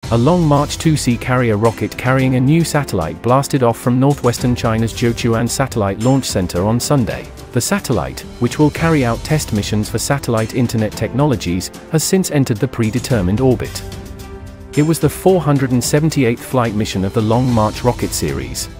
A Long March 2C carrier rocket carrying a new satellite blasted off from northwestern China's Jiuquan Satellite Launch Center on Sunday. The satellite, which will carry out test missions for satellite internet technologies, has since entered the predetermined orbit. It was the 478th flight mission of the Long March rocket series.